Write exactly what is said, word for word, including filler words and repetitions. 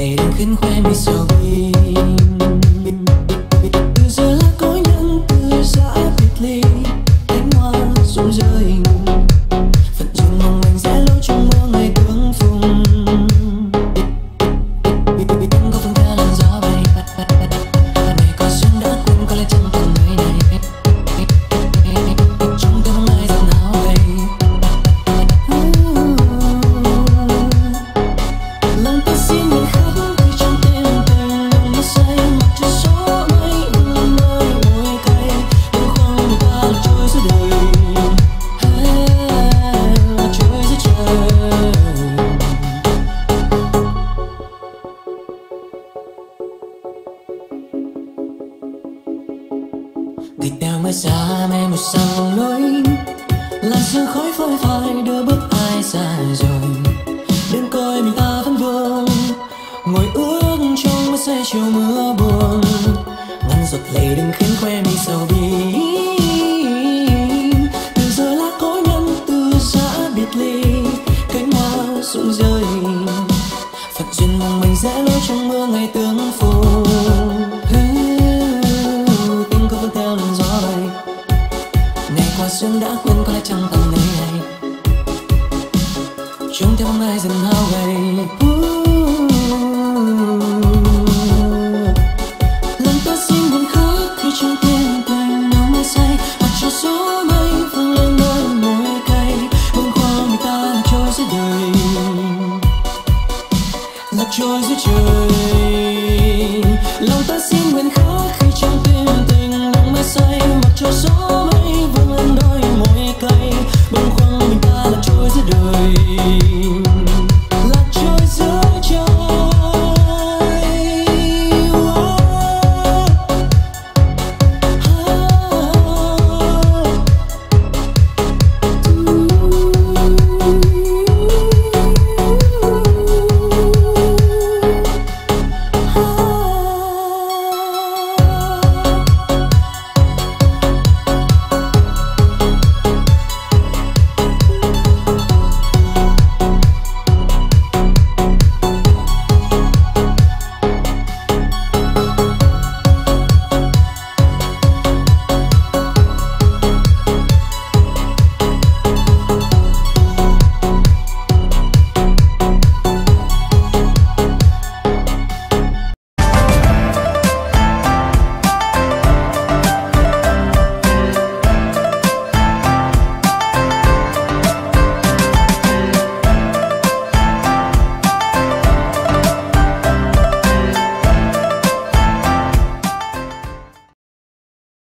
lệ đang khiến khoe mi sầu bi. Từ giờ là có nhân từ giã biệt ly, cánh hoa rụng rơi, phận duyên mong manh rẽ lối trong mơ ngày tương phùng. Tiếng có phương theo làn gió bay, này có xuân đã quên có lẽ chẳng còn nơi này. Trong tim không ai dần hao gầy. Lòng ta xin nhận khắc ghi trong tim tình nó say mặt trên gió mây hương nơi môi cay. Đêm khoang người ta là trôi giữa đời, là trôi giữa trời. Đi theo mưa xa mây một sang lối, làn sương khói phơi phai đưa bước ai xa rồi. Đến coi mình ta vẫn vương ngồi ước trong mưa say chiều mưa buồn, ngăn giọt lệ đừng khiến khoe mi sầu bi. Từ giờ là có nhân từ giã biệt ly, cánh hoa rụng rơi, phận duyên mong mình rẽ lối trong mưa ngày tương phùng. Tiếng có vang theo làn gió bay, ngày qua xuân đã quên có lẽ chẳng còn nơi này. Trông theo bóng ai dần hao gầy. Lần ta xin buồn khóc khi trong tim tình nắng mây say, hoặc cho gió mây vang lên nơi môi cay. Bâng khuâng người ta là trôi giữa đời, là trôi giữa trời. Lòng ta xin nguyện khóc